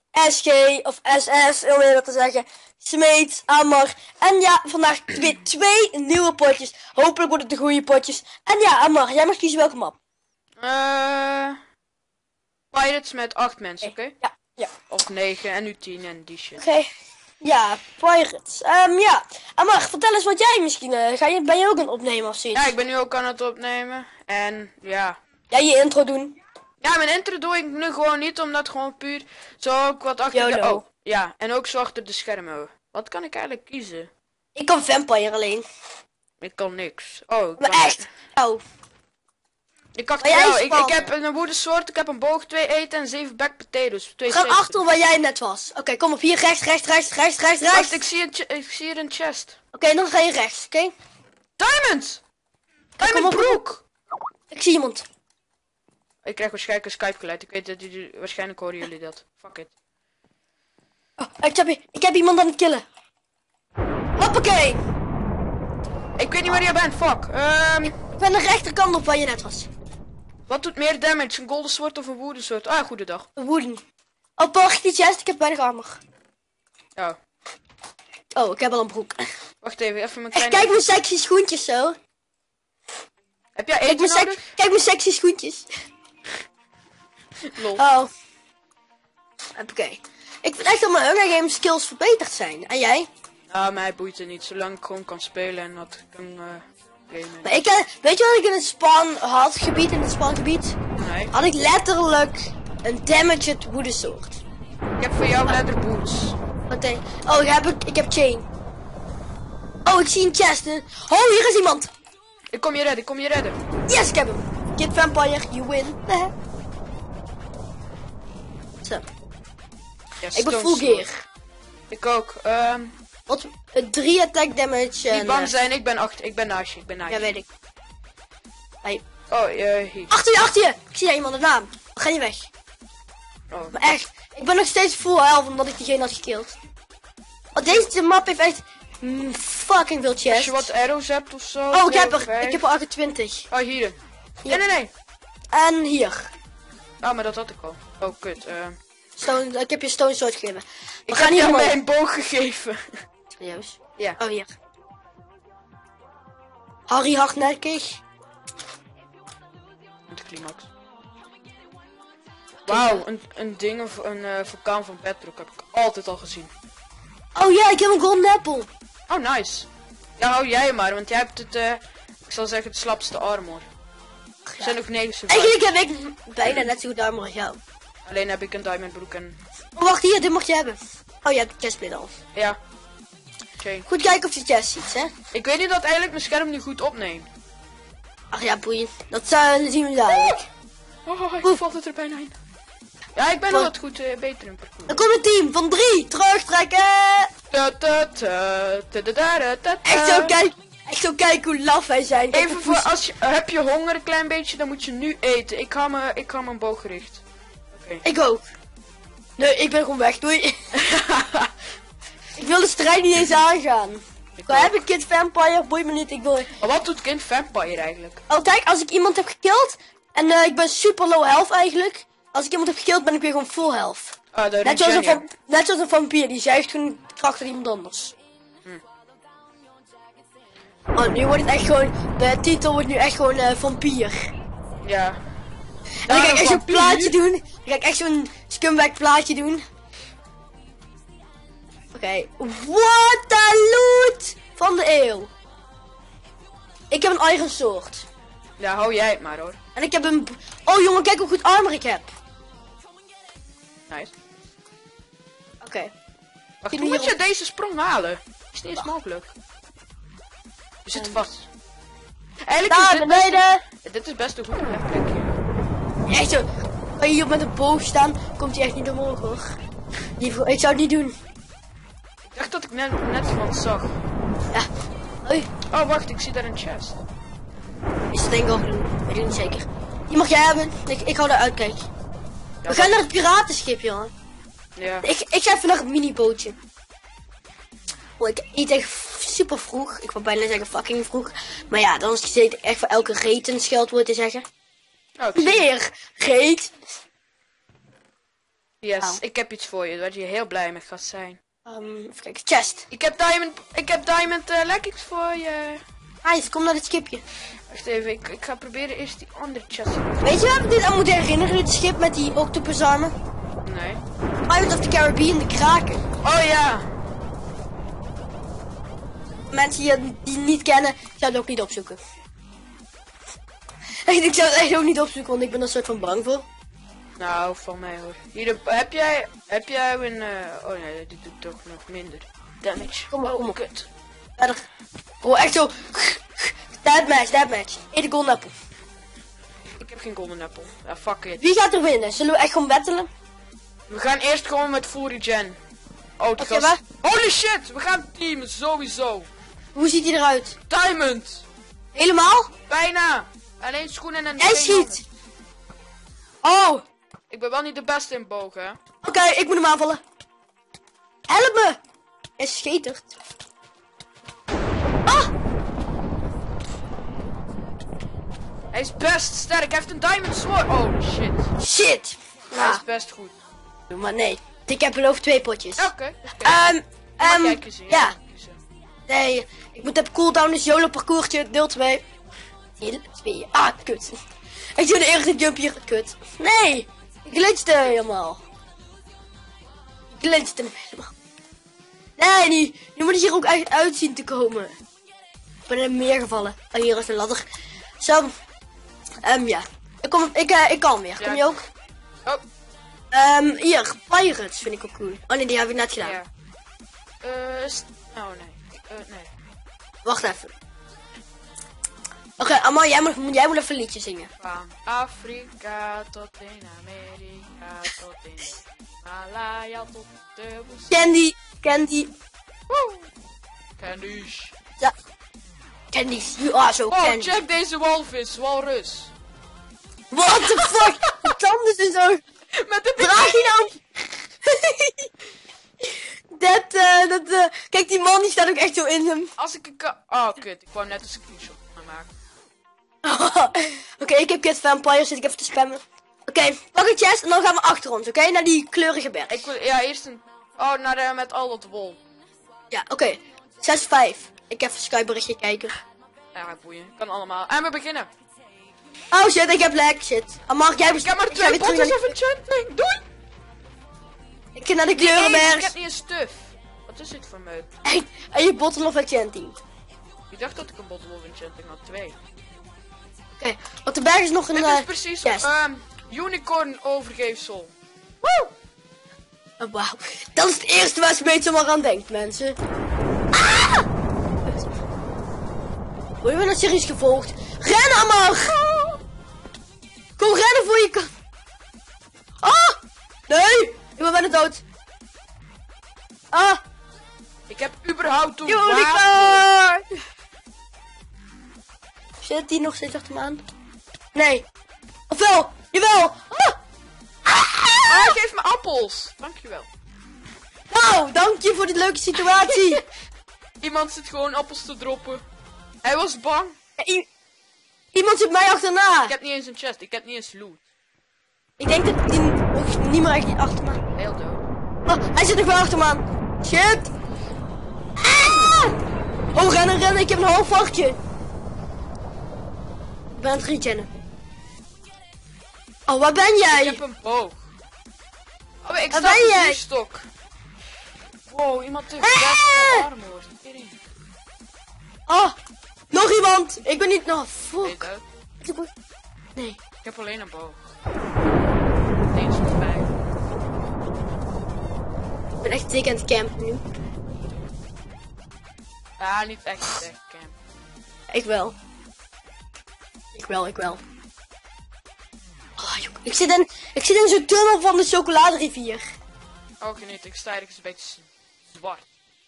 SG of SS, om je dat te zeggen. Smeet, Amar. En ja, vandaag weer 2 nieuwe potjes. Hopelijk worden het de goede potjes. En ja, Amar, jij mag kiezen welke map. Pirates met 8 mensen, oké? Ja. Of 9 en nu 10 en die shit. Oké. Ja, Pirates. Ja. Amar, vertel eens wat jij misschien... ben je ook aan het opnemen of zoiets? Ja, ik ben nu ook aan het opnemen. En ja. Jij je intro doen. Ja, mijn intro doe ik nu gewoon niet, omdat gewoon puur zo ook wat achter de... Oh, ja. En ook zo achter de schermen. Wat kan ik eigenlijk kiezen? Ik kan Vampire alleen. Ik kan niks. Oh, ik Maar kan... echt? Oh. Ik heb een woedensoort, ik heb een boog, 2 eten en 7 baked potatoes. We gaan achter waar jij net was. Oké, kom op hier, rechts. Wacht, ik zie hier een chest. Oké, dan ga je rechts, oké? Diamonds! Kom Diamond op. broek! Ik zie iemand. Ik krijg waarschijnlijk een Skype geluid. Ik weet dat jullie, waarschijnlijk horen jullie dat. Fuck it. Oh, ik heb iemand aan het killen. Hoppakee! Ik weet niet waar jij bent, fuck. Ik ben de rechterkant op waar je net was. Wat doet meer damage, een golden sword of een wooden sword? Ah, goedendag. Wooden. Oh, pak die chest, ik heb weinig armor. Ja. Oh, ik heb al een broek. Wacht even mijn Echt, kleine... kijk mijn sexy schoentjes zo. Heb jij eten nodig? Kijk mijn sexy schoentjes. Lol. Oh. Oké. Ik vind echt dat mijn Hunger Games skills verbeterd zijn. En jij? Ah, mij boeit het niet, zolang ik gewoon kan spelen en dat ik kan gamen. Maar weet je wat ik in het spawngebied, in het spawngebied? Nee. Had ik letterlijk een damaged wooden sword. Ik heb voor jou leather boots. Wat denk je? Oh, ik heb chain. Oh, ik zie een chest. Oh, hier is iemand. Ik kom je redden. Yes, ik heb hem. Kid Vampire, you win. Zo. Ja, Ik ben stone full sword. gear. Ik ook. Wat? 3 attack damage. Niet bang zijn, ik ben naast je. Ja, weet ik. Hey. Oh, hier. Achter je! Ik zie daar iemand een naam. Ga je weg. Oh. Maar echt, ik ben nog steeds full health omdat ik diegene had gekilld. Oh, deze map heeft echt fucking veel Als chests. je wat arrows hebt of zo. Oh, ik heb 5. er 28. Oh, hier. Hier. Nee. En hier. Oh, maar dat had ik al. Oh, kut. Ik heb je stone sword gegeven. Ik heb jou mijn boog gegeven. Serieus? Ja. Oh, hier. Harry hardnekkig. De climax. Wauw, een ding of een vulkaan van Bedrock heb ik altijd al gezien. Oh ja, ik heb een golden apple. Oh, nice. Ja, hou jij maar, want jij hebt het, ik zal zeggen, het slapste armor. Er zijn nog 9 survivors. Eigenlijk heb ik bijna net zo goed armor als jou. Alleen heb ik een diamond broek en... Oh, wacht hier, dit mag je hebben. Oh, je hebt de chestplate al. Ja. Oké. Goed kijken of je chest ziet, hè. Ik weet niet dat eigenlijk mijn scherm nu goed opneemt. Ach ja, boeiend. Dat zien we dadelijk. Oh, valt het er bijna in. Ja, ik ben al wat goed beter in parcours. Er komt een team van 3. Terugtrekken. Echt zo kijken hoe laf wij zijn. Kijk, Even voor, heb je honger een klein beetje, dan moet je nu eten. Ik ga mijn boog gericht. Oké. Ik ook. Nee, ik ben gewoon weg. Doei. Ik wil de strijd niet eens aangaan. Waar heb ik Kid Vampire? Boeit me niet. Ik wil... Maar wat doet Kid Vampire eigenlijk? Oh, kijk, als ik iemand heb gekilld. En ik ben super low health eigenlijk. Als ik iemand heb gekilld, ben ik weer gewoon full health. Net zoals een vampier, die zuigt gewoon kracht aan iemand anders. Oh, nu wordt het echt gewoon... De titel wordt nu echt gewoon vampier. Ja. En dan ga ik echt zo'n plaatje doen. Dan ga ik echt zo'n scumbag plaatje doen. Oké. What the loot van de eeuw. Ik heb een iron sword. Ja, hou jij het maar hoor. En ik heb een... Oh jongen, kijk hoe goed armor ik heb. Nice. Oké. Wacht, hoe moet je deze sprong halen? Is niet eens mogelijk. Je zit vast. Eigenlijk Daar is beneden. dit is best een goed plekje. Echt zo. Als je hier met een boog staan, komt hij echt niet omhoog hoor. Ik zou het niet doen. Ik dacht dat ik net iemand zag. Ja. Hoi. Oh wacht, ik zie daar een chest. Is het denk ik ook doen. Weet ik niet zeker. Die mag jij hebben. Ik hou daar uitkijk. Ja, We gaan naar het piratenschip, jongen. Ja. Ik ga even naar het minibootje. Oh, ik eet echt super vroeg. Ik wou bijna zeggen fucking vroeg. Maar ja, dan is het echt voor elke reet een scheldwoord te zeggen. Oh, ik zie Weer reet. Yes, Nou. ik heb iets voor je, waar je heel blij mee gaat zijn. Even kijken, chest. Ik heb diamond leggings voor je. Nice, kom naar dit schipje. Wacht even, ik ga proberen eerst die andere chest. Weet je waar ik dit aan moet herinneren? Dit schip met die octopusarmen. Nee. Pirates of the Caribbean, de kraken. Oh ja. Mensen die niet kennen, zouden het ook niet opzoeken. Ik zou het echt ook niet opzoeken, want ik ben er een soort van bang voor. Nou, van mij hoor. Hier, heb jij een... Oh nee, die doet toch nog minder damage. Kom maar, oh, kom op. kut. Verder. Oh, echt zo. Deadmatch. Eet de golden apple. Ik heb geen golden apple. Ja, fuck it. Wie gaat er winnen? Zullen we echt gewoon battelen? We gaan eerst gewoon met full regen. Oh, die Oké, gast. waar? Holy shit, we gaan teamen, sowieso. Hoe ziet hij eruit? Diamond. Helemaal? Bijna. Alleen schoenen en Jij twee schiet. Oh, Ik ben wel niet de beste in bogen, hè. oké, ik moet hem aanvallen. Help me. Hij schetert. Ah, Hij is best sterk, hij heeft een diamond sword. Oh shit. shit. Hij Nou, is best goed. maar nee. Ik heb beloofd 2 potjes. Oké. Ehm, Jij kiezen, jij ja. mag kiezen. Nee, ik moet op cooldown, dus YOLO parcoursje, deel 2. Deel 2. Ah, kut. Ik doe de eerste jump hier, kut. Nee, ik glitchte helemaal. Ik glitchte hem helemaal. Nee, nu moet ik hier ook echt uit zien te komen. Ik ben in het meer gevallen. Oh, hier is de ladder. Zo. Ja. Ik kan weer. Kom je ook? Oh, Hier, Pirates vind ik ook cool. Oh nee, die heb ik net gedaan. ja. Oh nee. Nee. Wacht even. Oké, Amal, jij moet even een liedje zingen. Van Afrika tot in Amerika tot in Himalaya tot de woestijn. Candy. Woe! Candies. Ja. Candies. You are so Oh, candy. check deze walrus. What the fuck? De tanden zijn zo... Met de Draag je nou... Kijk, die man die staat ook echt zo in hem. Als ik een Oh, kut. Ik wou net een screenshot van maken. Oké, ik heb Kid Vampire, zit ik even te spammen. Oké, pak een chest en dan gaan we achter ons, oké? Naar die kleurige berg. Ik wil... Ja, eerst een... Oh, naar met al dat wol. Ja, oké. 6-5. Ik even een Skype-berichtje kijken. Ja, boeien. Kan allemaal. En we beginnen. Oh shit, ik heb lag. Shit. Amar, jij Ik heb maar ga 2 weer terug potjes naar of enchanting. Doei! Ik ga naar de Ik heb kleurenberg. niet een stuf. Wat is dit voor meuk? En je bottle of enchanting. Ik dacht dat ik een bottle of enchanting had. 2. Oké, op de berg is nog een... Dit is precies chest. unicorn overgeefsel. Oh, wauw. Dat is het eerste waar Smeet zomaar aan denkt, mensen. Ah! Word je nou serieus gevolgd? Ren, Amar! Kom rennen voor je kan... Ah! Nee! Ik ben bijna dood. Ah! Ik heb überhaupt een wapen. Unicorn! Zit die nog steeds achter me aan? Nee. Ofwel! Jawel! Ah! Ah, geef me appels. Dankjewel. Nou, dank je voor dit leuke situatie. Iemand zit gewoon appels te droppen. Hij was bang. Ja, iemand zit mij achterna. Ik heb niet eens een chest. Ik heb niet eens loot. Ik denk dat die ook niet meer echt achter me. Heel dood. Oh, hij zit nog wel achter me aan. Shit. Ah! Oh, rennen. Ik heb een half varkje. Ik ben aan het regennen. Oh, waar ben jij? Ik heb een boog. Oh, ik Waar sta ben op jij? een stok. Wow, iemand heeft Ah! best veel armor. Tering. Oh, nog iemand. Ik ben niet... Nou, fuck. Weet het? Nee. Ik heb alleen een boog. Deze is bij. Ik ben echt dik aan het campen nu. Ah, niet echt camp. Ik wel. Ik wel. Oh, joh. Ik zit in zo'n tunnel van de chocoladerivier. Oh, geniet. Ik sta ergens een beetje zwart.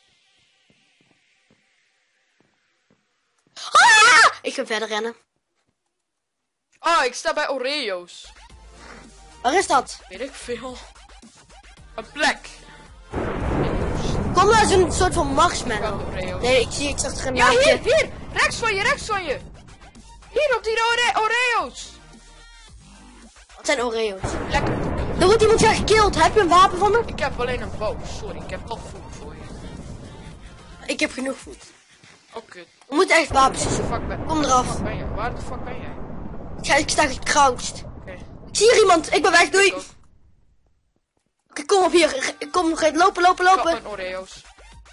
Ah! Ik ga verder rennen. Oh, ik sta bij Oreo's. Waar is dat? Weet ik veel. Een plek. Kom nou, zo'n soort van marshmallow. Welke Oreo's? Nee, ik zag er een Ja, naadje. hier. Rechts van je. Hier op die Oreo's. Wat zijn Oreo's? Lekker. Er wordt iemand gekild. Heb je een wapen van me? Ik heb alleen een bow. Sorry, ik heb toch voet voor je. Ik heb genoeg voet. Oh, kut. We moeten echt wapens Waar de zoeken. fuck ben Kom eraf. ben je? Waar de fuck ben jij? Ik sta gecrouched. Oké. Ik zie hier iemand. Ik ben weg. Doei. Ik ook. Oké, kom op hier. Kom, ga lopen, lopen, Ik had lopen. mijn Oreo's.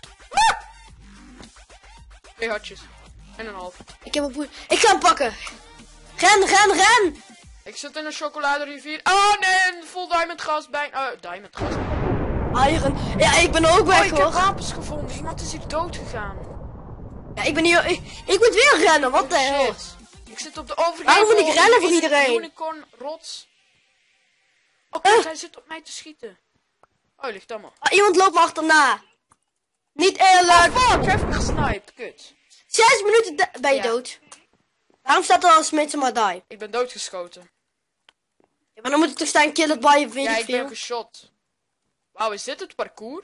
2 hartjes. En een half. Ik heb een boer. Ik ga hem pakken. Ren, ren, ren. Ik zit in een chocoladerivier. Oh nee, een full diamond gas bij. Diamond gas. Iron. Ja, ik ben ook weg Oh, ik heb hoor. wapens gevonden. Iemand is hier dood gegaan. Ja, ik ben hier. Ik moet weer rennen. Wat de hel? Shit. Ik zit op de overgevel. Waarom moet ik rennen voor iedereen? Unicorn rots. Oké, hij zit op mij te schieten. Oh, ligt allemaal. Ah, iemand loopt me achterna. Niet eerlijk. Oh fuck, hij heeft me gesniped. Kut. 6 minuten ben je Ja. dood. Waarom staat er als mensen maar die? Ik ben doodgeschoten. Ja, maar dan moet ik toch staan kill it by je, weet Ja, ik ik ben veel. geshot. Wauw, is dit het parcours?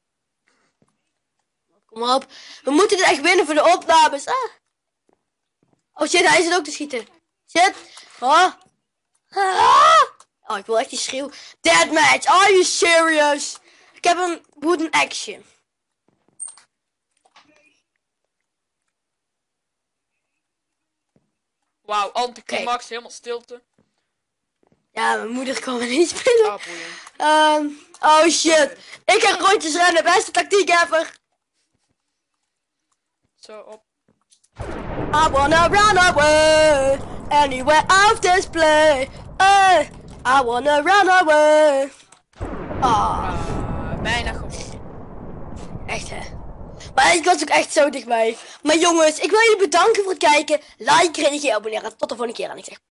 Kom op. We moeten dit echt winnen voor de opnames. Ah. Oh shit, hij zit ook te schieten. Shit. Oh. Ah. Oh, ik wil echt die schreeuw. Deathmatch, are you serious? Ik heb een wooden action. Wauw, anticlimax, helemaal stilte. Ja, mijn moeder kan me niet spelen. Ah, boeien. Oh shit. Ik ga rondjes rennen, beste tactiek ever. Zo, op. I wanna run away, anywhere out this play. I wanna run away. Bijna goed. Echt hè. Maar ik was ook echt zo dichtbij. Maar jongens, ik wil jullie bedanken voor het kijken. Like, reageren, abonneren. Tot de volgende keer en ik zeg